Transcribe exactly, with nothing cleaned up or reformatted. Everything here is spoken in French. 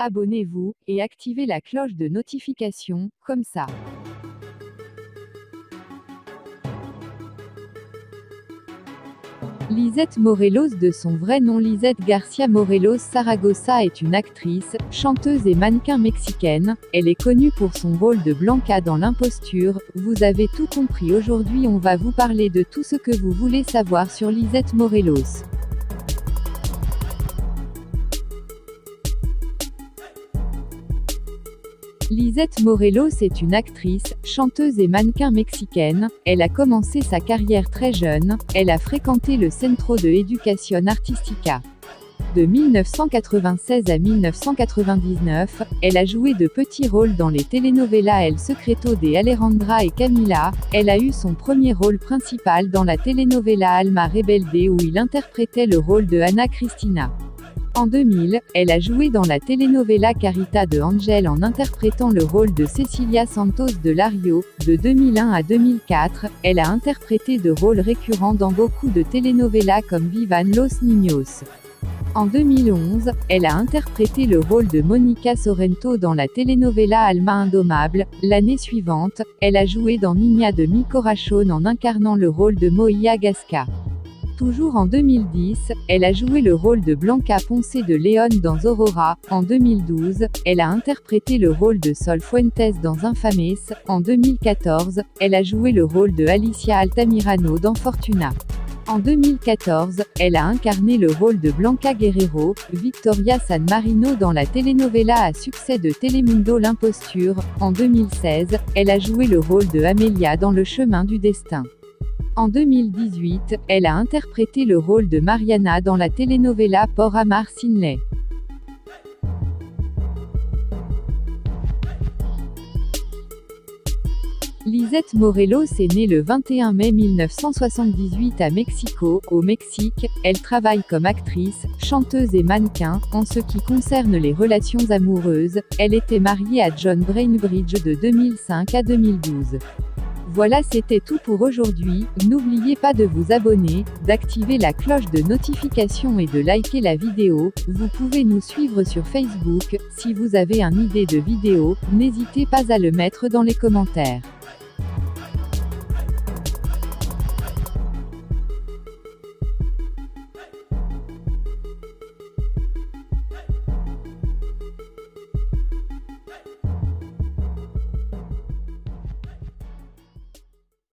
abonnez-vous, et activez la cloche de notification, comme ça. Lisette Morelos, de son vrai nom Lisette Garcia Morelos Zaragoza, est une actrice, chanteuse et mannequin mexicaine. Elle est connue pour son rôle de Blanca dans L'Imposture. Vous avez tout compris. Aujourd'hui on va vous parler de tout ce que vous voulez savoir sur Lisette Morelos. Lisette Morelos est une actrice, chanteuse et mannequin mexicaine. Elle a commencé sa carrière très jeune. Elle a fréquenté le Centro de Educación Artística. De mille neuf cent quatre-vingt-seize à mille neuf cent quatre-vingt-dix-neuf, elle a joué de petits rôles dans les telenovelas El Secreto de Alejandra et Camila. Elle a eu son premier rôle principal dans la telenovela Alma Rebelde, où il interprétait le rôle de Ana Cristina. En deux mille, elle a joué dans la telenovela Carita de Ángel en interprétant le rôle de Cecilia Santos de Lario. De deux mille un à deux mille quatre, elle a interprété de rôles récurrents dans beaucoup de telenovelas comme Vivan los Niños. En deux mille onze, elle a interprété le rôle de Mónica Sorrento dans la telenovela Alma Indomable. L'année suivante, elle a joué dans Niña de mi Corazón en incarnant le rôle de Moya Gasca. Toujours en deux mille dix, elle a joué le rôle de Blanca Ponce de León dans Aurora. En deux mille douze, elle a interprété le rôle de Sol Fuentes dans Infames. En deux mille quatorze, elle a joué le rôle de Alicia Altamirano dans Fortuna. En deux mille quatorze, elle a incarné le rôle de Blanca Guerrero, Victoria San Marino dans la telenovela à succès de Telemundo L'Imposture. En deux mille seize, elle a joué le rôle de Amelia dans Le Chemin du Destin. En deux mille dix-huit, elle a interprété le rôle de Mariana dans la telenovela Por Amar Sin Ley. Lisette Morelos est née le vingt et un mai mille neuf cent soixante-dix-huit à Mexico, au Mexique. Elle travaille comme actrice, chanteuse et mannequin. En ce qui concerne les relations amoureuses, elle était mariée à John Bainbridge de deux mille cinq à deux mille douze. Voilà, c'était tout pour aujourd'hui. N'oubliez pas de vous abonner, d'activer la cloche de notification et de liker la vidéo. Vous pouvez nous suivre sur Facebook. Si vous avez une idée de vidéo, n'hésitez pas à le mettre dans les commentaires.